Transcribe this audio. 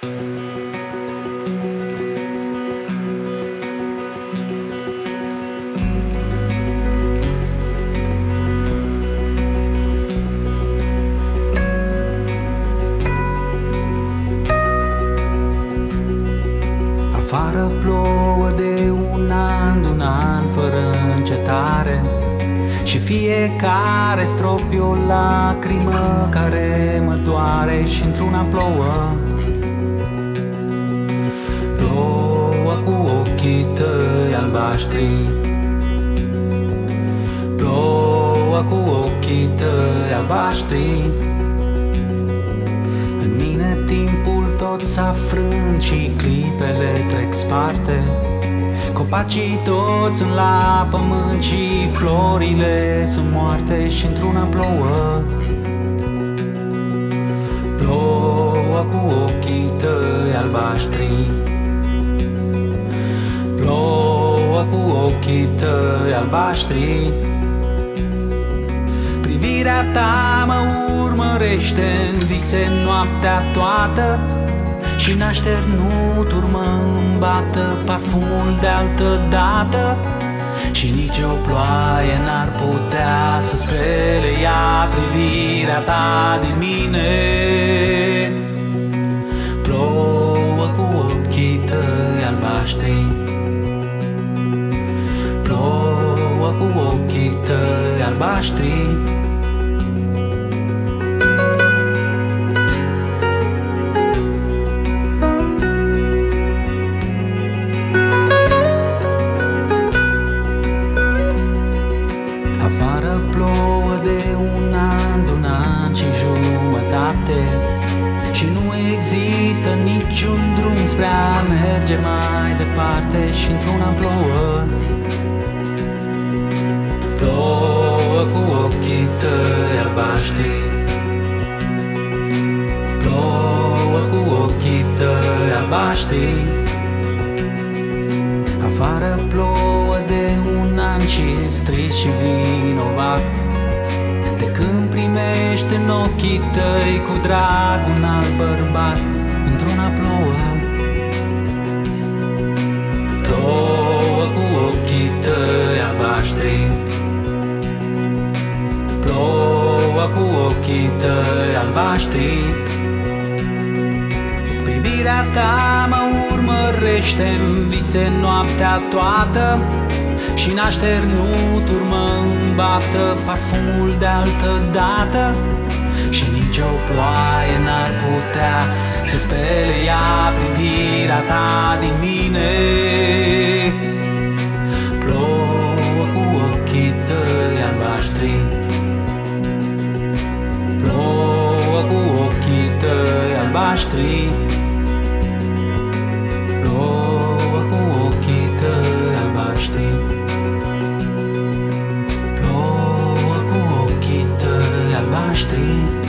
Afară plouă de un an fără încetare, și fiecare strop e o lacrimă care mă doare, și într-una plouă. Plouă cu ochii tăi albaștri, plouă cu ochii tăi albaștri. În mine timpul tot s-a frânt și clipele trec sparte. Copacii toți sunt la pământ și florile sunt moarte, și într-una plouă. Plouă cu ochii tăi albaștri, plouă cu ochii tăi albaștri. Privirea ta mă urmărește în vise noaptea toată, și n-așternut urmă-mi bată parfumul de altă dată. Și nici o ploaie n-ar putea să spele ea privirea ta din mine. Plouă cu ochii tăi albaștri, plouă cu ochii tăi albaștri. Afară plouă de un an și jumătate, și nu există niciun drum spre a merge mai departe, și într-una plouă. Plouă cu ochii tăi albaștri, plouă cu ochii tăi albaștri. Afară plouă de un an și strici și vinovat, de când primești în ochii tăi cu drag un alt bărbat. Într-una plouă. Plouă cu ochii tăi albaștri, plouă cu ochii tăi albaștri. Privirea ta mă urmărește în vise noaptea toată, și n-așternut urmă-mi bată parfumul de altă dată. Și nici o ploaie n-ar putea să spele ea privirea ta din mine. Plouă cu ochii tăi albaștri, plouă cu ochii tăi albaștri. Plouă cu ochii tăi albaștri, plouă cu ochii tăi albaștri.